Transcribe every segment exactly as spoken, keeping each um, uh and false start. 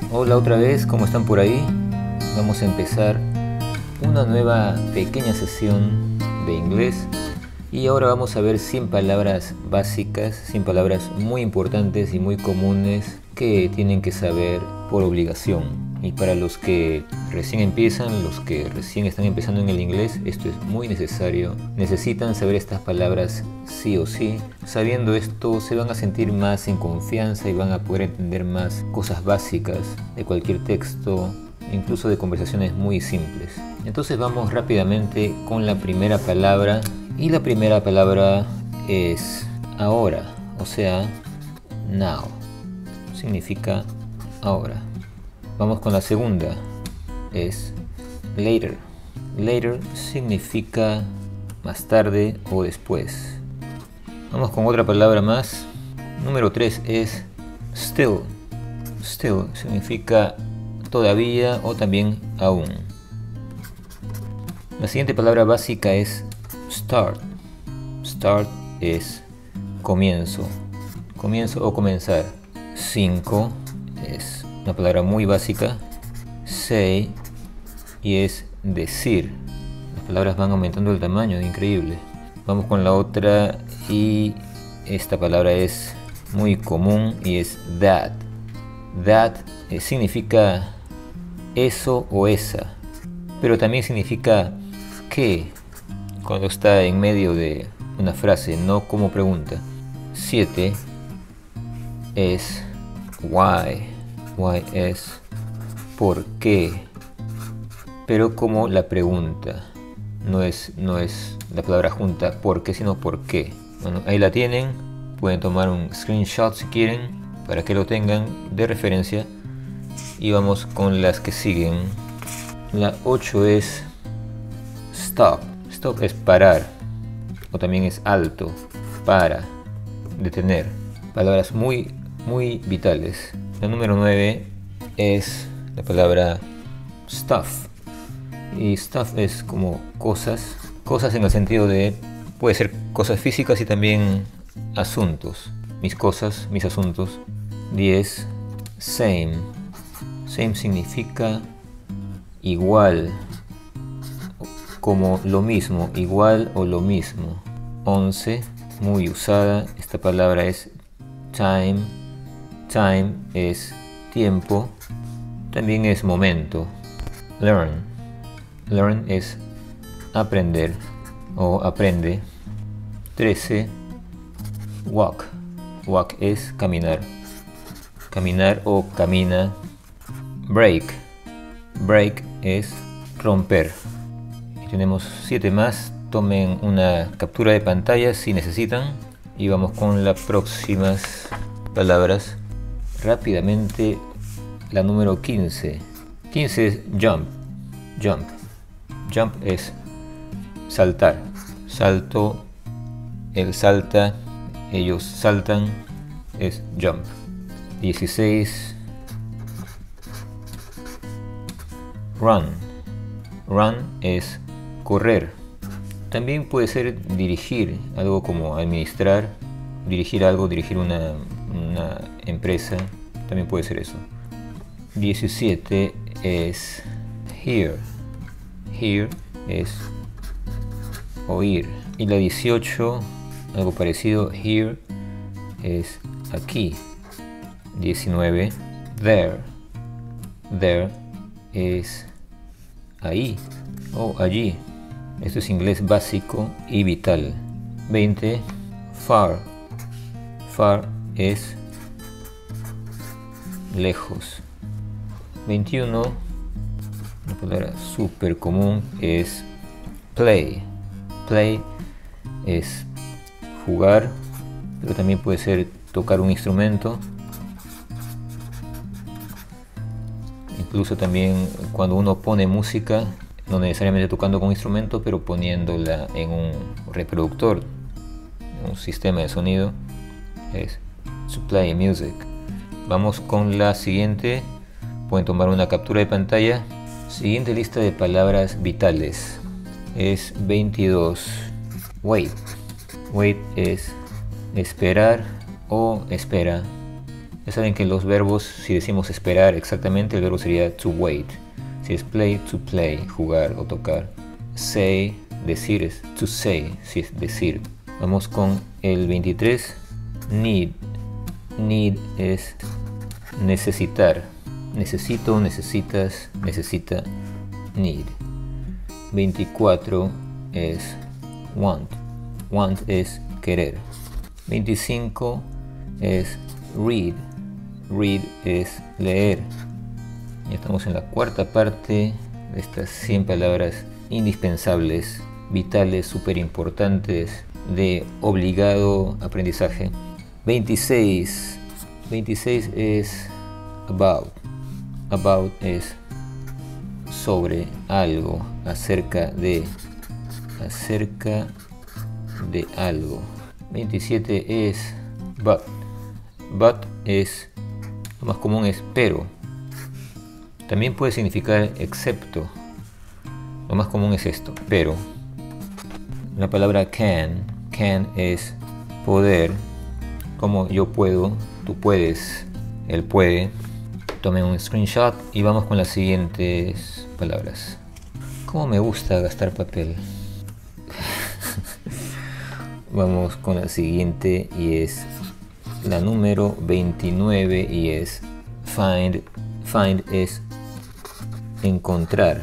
Hola otra vez, ¿cómo están por ahí? Vamos a empezar una nueva pequeña sesión de inglés y ahora vamos a ver cien palabras básicas, cien palabras muy importantes y muy comunes que tienen que saber por obligación. Y para los que recién empiezan, los que recién están empezando en el inglés, esto es muy necesario. Necesitan saber estas palabras sí o sí. Sabiendo esto se van a sentir más en confianza y van a poder entender más cosas básicas de cualquier texto, incluso de conversaciones muy simples. Entonces vamos rápidamente con la primera palabra, y la primera palabra es ahora, o sea, now. Significa ahora. Vamos con la segunda, es later. Later significa más tarde o después. Vamos con otra palabra más. Número tres es still. Still significa todavía o también aún. La siguiente palabra básica es start. Start es comienzo. Comienzo o comenzar. cinco es una palabra muy básica. Say y es decir. Las palabras van aumentando el tamaño, increíble. Vamos con la otra y esta palabra es muy común y es that. That eh, significa eso o esa, pero también significa que cuando está en medio de una frase, no como pregunta. siete es why. Why es por qué, pero como la pregunta. No es, no es la palabra junta por qué, sino por qué. Bueno, ahí la tienen. Pueden tomar un screenshot si quieren, para que lo tengan de referencia. Y vamos con las que siguen. La ocho es stop. Stop es parar, o también es alto, para, detener. Palabras muy, muy vitales. La número nueve es la palabra stuff. Y stuff es como cosas. Cosas en el sentido de, puede ser cosas físicas y también asuntos. Mis cosas, mis asuntos. diez. Same. Same significa igual, como lo mismo, igual o lo mismo. once. Muy usada. Esta palabra es time. Time es tiempo. También es momento. Learn. Learn es aprender o aprende. trece. Walk. Walk es caminar. Caminar o camina. Break. Break es romper. Y tenemos siete más. Tomen una captura de pantalla si necesitan. Y vamos con las próximas palabras. Rápidamente, la número quince. quince es jump. Jump. Jump es saltar. Salto. Él salta. Ellos saltan. Es jump. dieciséis. Run. Run es correr. También puede ser dirigir, algo como administrar, dirigir algo, dirigir una, una empresa, también puede ser eso. diecisiete es hear. Hear es oír. Y la dieciocho, algo parecido, here es aquí. diecinueve, there. There es ahí o allí. Esto es inglés básico y vital. veinte, far. Far es lejos. veintiuno, una palabra súper común es play. Play es jugar, pero también puede ser tocar un instrumento. Incluso también cuando uno pone música, no necesariamente tocando con un instrumento, pero poniéndola en un reproductor, un sistema de sonido, es to play music. Vamos con la siguiente. Pueden tomar una captura de pantalla. Siguiente lista de palabras vitales es veintidós. Wait. Wait es esperar o espera. Ya saben que los verbos, si decimos esperar exactamente, el verbo sería to wait. Si es play, to play, jugar o tocar. Say, decir, es to say, si es decir. Vamos con el veintitrés, need. Need es necesitar. Necesito, necesitas, necesita, need. veinticuatro es want. Want es querer. veinticinco es read. Read es leer. Ya estamos en la cuarta parte de estas cien palabras indispensables, vitales, súper importantes, de obligado aprendizaje. veintiséis. veintiséis es about. About es sobre algo, acerca de, acerca de algo. veintisiete es but. But es, lo más común es pero. También puede significar excepto. Lo más común es esto, pero. La palabra can, can es poder, como yo puedo, tú puedes, él puede. Tomen un screenshot y vamos con las siguientes palabras. ¿Cómo me gusta gastar papel? Vamos con la siguiente y es la número veintinueve y es find. Find es encontrar.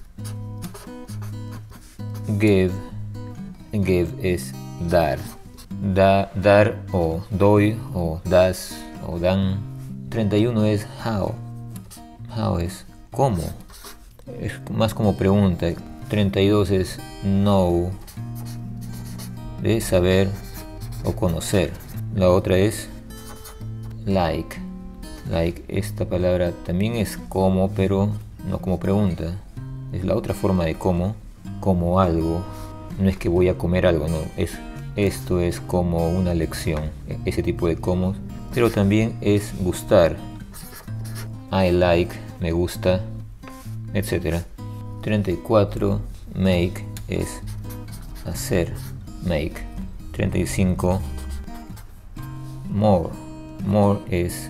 Give. Give es dar. Da, dar o doy o das o dan. treinta y uno es how. How es cómo. Es más como pregunta. treinta y dos es know. De saber o conocer. La otra es like. Like, esta palabra también es como, pero no como pregunta. Es la otra forma de como. Como algo. No es que voy a comer algo, no. Es, esto es como una lección. Ese tipo de como. Pero también es gustar. I like, me gusta, etcétera. treinta y cuatro, make es hacer. Make. treinta y cinco, more. More es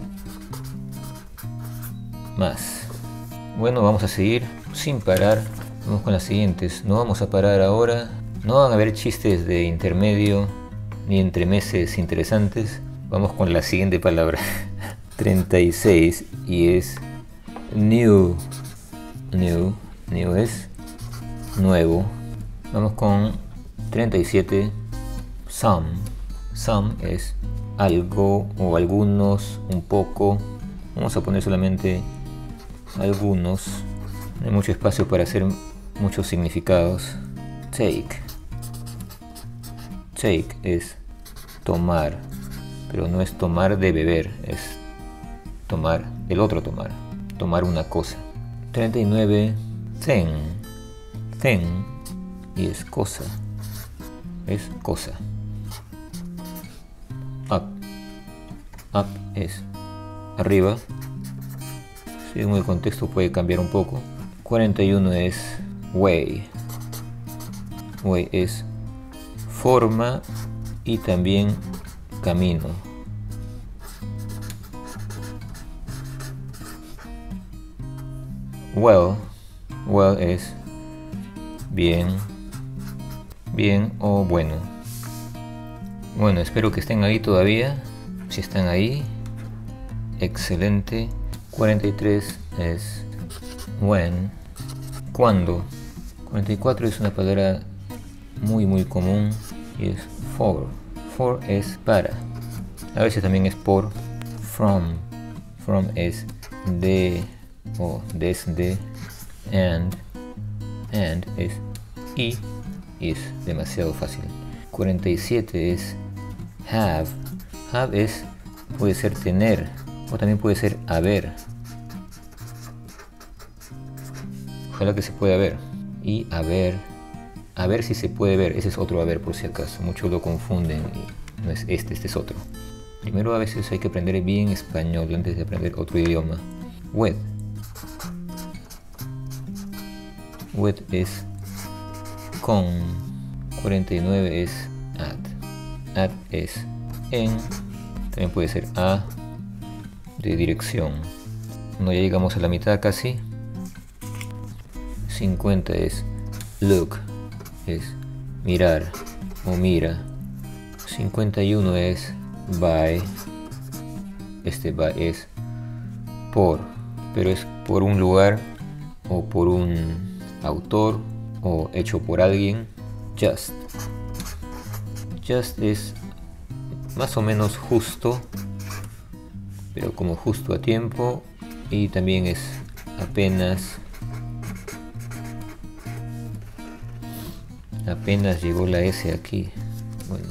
más. Bueno, vamos a seguir sin parar. Vamos con las siguientes. No vamos a parar ahora. No van a haber chistes de intermedio ni entremeses interesantes. Vamos con la siguiente palabra. treinta y seis y es new. New. New es nuevo. Vamos con treinta y siete. Some. Some es algo o algunos, un poco. Vamos a poner solamente algunos. No hay mucho espacio para hacer muchos significados. Take. Take es tomar, pero no es tomar de beber, es tomar, el otro tomar, tomar una cosa. treinta y nueve, thing. Thing y es cosa, es cosa. Up. Up es arriba. Según el contexto puede cambiar un poco. cuarenta y uno es way. Way es forma y también camino. Well. Well es bien. Bien o bueno. Bueno, espero que estén ahí todavía. Si están ahí, excelente. cuarenta y tres es when. Cuando. cuarenta y cuatro es una palabra muy muy común y es for. For es para. A veces también es por. From. From es de o desde. And. And es y. Y es demasiado fácil. cuarenta y siete es have. Have es, puede ser tener o también puede ser haber. Ojalá que se pueda ver. Y haber. A ver si se puede ver. Ese es otro haber por si acaso. Muchos lo confunden y no es este, este es otro. Primero a veces hay que aprender bien español antes de aprender otro idioma. With. With es con. cuarenta y nueve es at. At es en. También puede ser a. de dirección. Cuando ya llegamos a la mitad casi. cincuenta es look, es mirar o mira. cincuenta y uno es by, este by es por, pero es por un lugar o por un autor o hecho por alguien. Just, just es más o menos justo, pero como justo a tiempo, y también es apenas. Apenas llegó la S aquí. Bueno,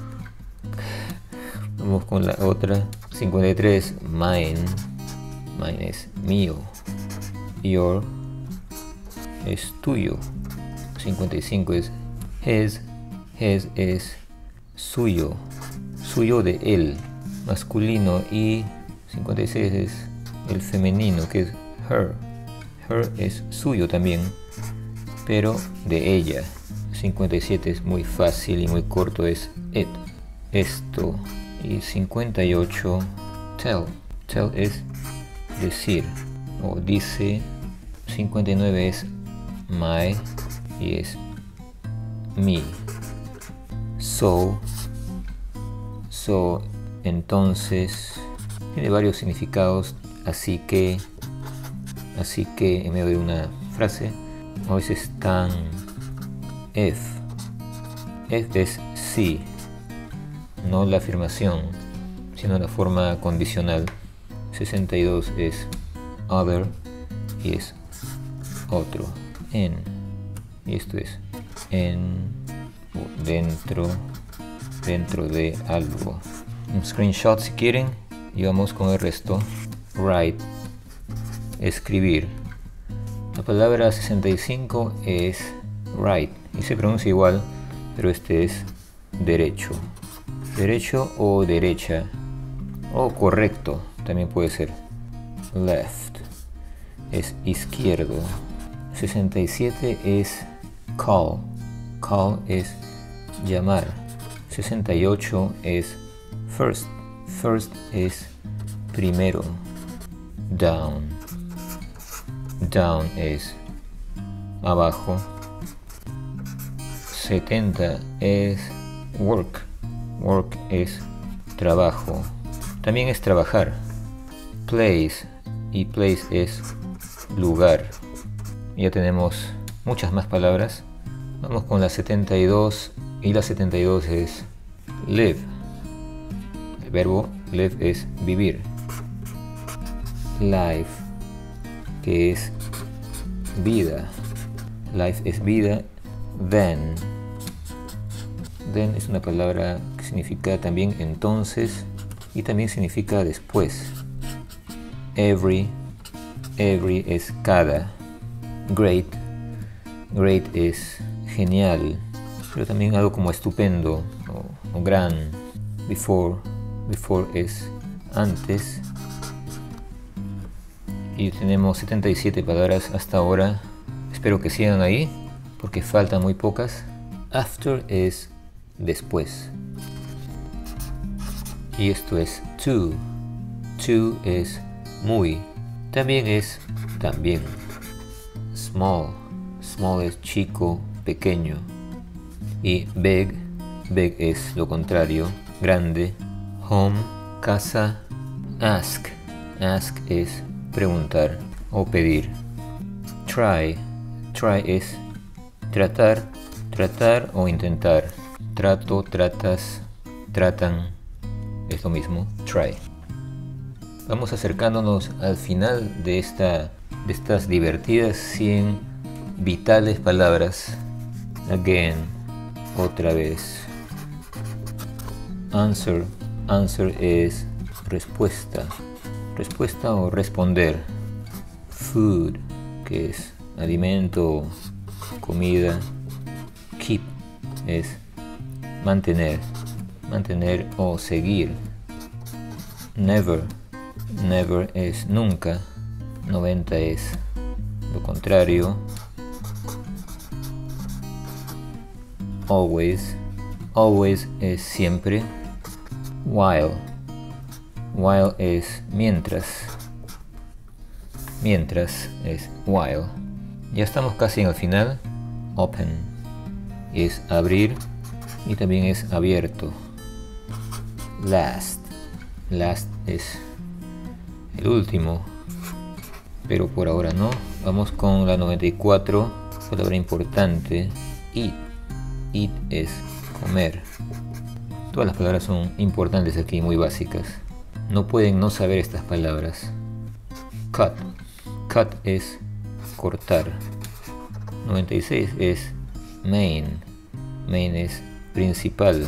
vamos con la otra. cincuenta y tres, mine. Mine es mío. Your es tuyo. cincuenta y cinco es his. His es suyo. Suyo de él, masculino. Y cincuenta y seis es el femenino, que es her. Her es suyo también, pero de ella. cincuenta y siete es muy fácil y muy corto, es it, esto. Y cincuenta y ocho, tell. Tell es decir o dice. cincuenta y nueve es my y es me. So, so, entonces, tiene varios significados, así que, así que en medio de una frase, a veces tan. If. If es sí, no la afirmación, sino la forma condicional. sesenta y dos es other y es otro. En, y esto es en o dentro, dentro de algo. Un screenshot si quieren y vamos con el resto. Write, escribir. La palabra sesenta y cinco es right y se pronuncia igual, pero este es derecho. Derecho o derecha, o correcto también puede ser. Left es izquierdo. sesenta y siete es call. Call es llamar. sesenta y ocho es first. First es primero. Down. Down es abajo. setenta es work. Work es trabajo. También es trabajar. Place. Y place es lugar. Ya tenemos muchas más palabras. Vamos con la setenta y dos. Y la setenta y dos es live. El verbo live es vivir. Life, que es vida. Life es vida. Then. Then es una palabra que significa también entonces y también significa después. Every. Every es cada. Great. Great es genial, pero también algo como estupendo o, o gran. Before. Before es antes. Y tenemos setenta y siete palabras hasta ahora. Espero que sigan ahí, porque faltan muy pocas. After es después. Y esto es to. To es muy. También es también. Small. Small es chico, pequeño. Y big. Big es lo contrario, grande. Home, casa. Ask. Ask es preguntar o pedir. Try. Try es tratar, tratar o intentar. Trato, tratas, tratan. Es lo mismo. Try. Vamos acercándonos al final de, esta, de estas divertidas cien vitales palabras. Again. Otra vez. Answer. Answer es respuesta. Respuesta o responder. Food, que es alimento, comida. Keep es mantener, mantener o seguir. Never, never es nunca. noventa es lo contrario. Always, always es siempre. While, While es mientras. Mientras es while. Ya estamos casi en el final. Open es abrir y también es abierto. Last. Last es el último, pero por ahora no. Vamos con la noventa y cuatro, palabra importante. Eat. Eat es comer. Todas las palabras son importantes aquí, muy básicas. No pueden no saber estas palabras. Cut. Cut es cortar. noventa y seis es main. Main es principal.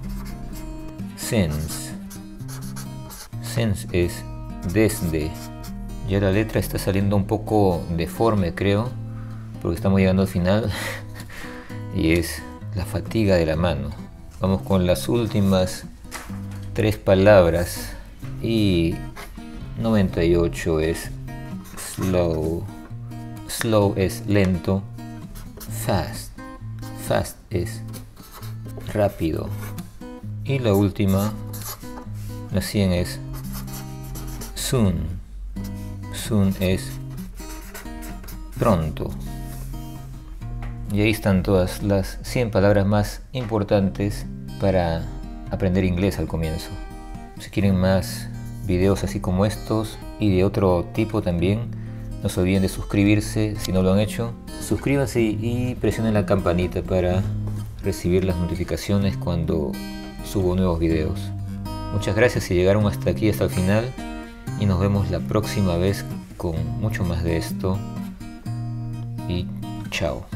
Since. Since es desde. Ya la letra está saliendo un poco deforme, creo, porque estamos llegando al final. Y es la fatiga de la mano. Vamos con las últimas tres palabras. Y noventa y ocho es slow. Slow es lento. Fast. Fast es rápido. Y la última, la cien es soon. Soon es pronto. Y ahí están todas las cien palabras más importantes para aprender inglés al comienzo. Si quieren más videos así como estos y de otro tipo también, no se olviden de suscribirse si no lo han hecho. Suscríbanse y presionen la campanita para recibir las notificaciones cuando subo nuevos videos. Muchas gracias si llegaron hasta aquí, hasta el final, y nos vemos la próxima vez con mucho más de esto. Y chao.